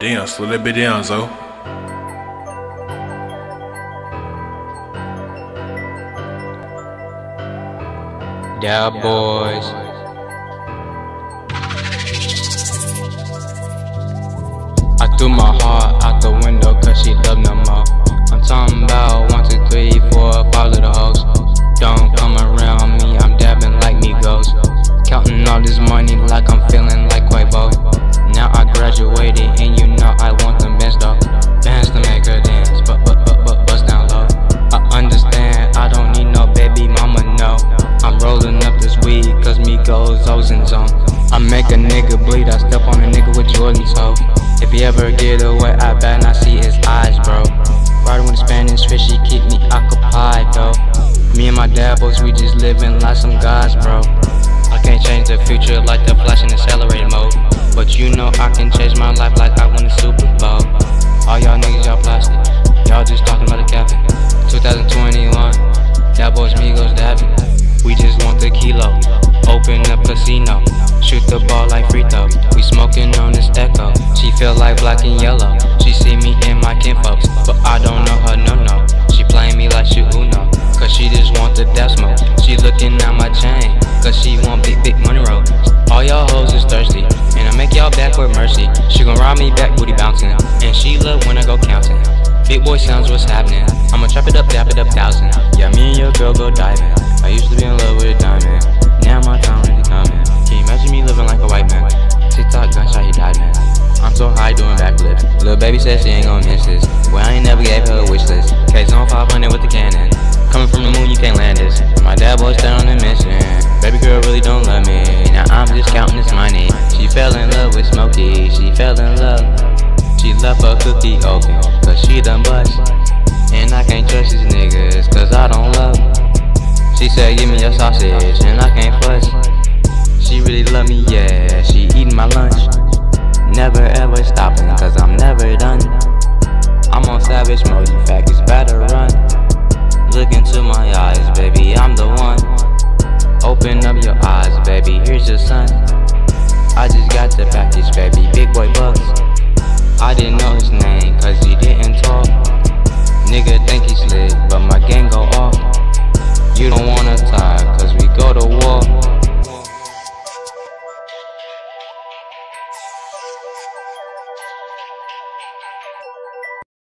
Damn, slow that bit down, Zo. Yeah, boys. I threw my heart out the window cause she love no more. I'm talking about 1, 2, 3, 4, 5 little hoes. Don't come around me, I'm dabbing like Migos. Counting all this money like I'm feeling like Quavo. Now I graduated and you know I want them bands though. Bands to make her dance, but bust down low. I understand, I don't need no baby mama, no. I'm rolling up this weed cause Migos always in zone. I make a nigga bleed, I step on a nigga with Jordan's hoe. If he ever get away, I bet not see his eyes, bro. Riding with a Spanish fish, she keep me occupied, though. Me and my dad boys, we just living like some guys, bro. I can't change the future like the Flash in accelerated mode, but you know I can change my life like I won the Super Bowl. All y'all niggas, y'all plastic, y'all just talking about the captain. 2021, that boys Migos dabbing. We just want the kilo, open up casino, shoot the ball like free throw. We smoking on this echo, she feel like black and yellow. She see me in my kinfolks, but I don't know her, no. She playing me like she Uno, cause she just want the death smoke. She looking at my chain, cause she want big money roll. All y'all hoes is thirsty, and I make y'all back with mercy. She gon' rob me back, booty bouncing, and she love when I go counting. Big boy sounds, what's happening? I'ma trap it up, dap it up 1,000. Yeah, me and your girl go diving. I used to be in love with a diamond, now my time really coming. Can you imagine me living like a white man? TikTok gunshot, he died, man. I'm so high doing backflips. Lil' baby said she ain't gon' miss this. Well, I ain't never gave her a wish list. Case on 500 with the cannon. Coming from the moon, you can't land this. My dad boy still on a mission. Baby girl really don't love me. Now I'm just counting this money. She fell in love with Smokey. She fell in love. She left her cookie open, cause she done bust. And I can't trust these niggas, cause I don't love. She said give me your sausage, and I can't fuss. She really love me, yeah, she eating my lunch. Never ever stopping, cause I'm never done. I'm on savage mode, you faggots better run. Look into my eyes, baby, I'm the one.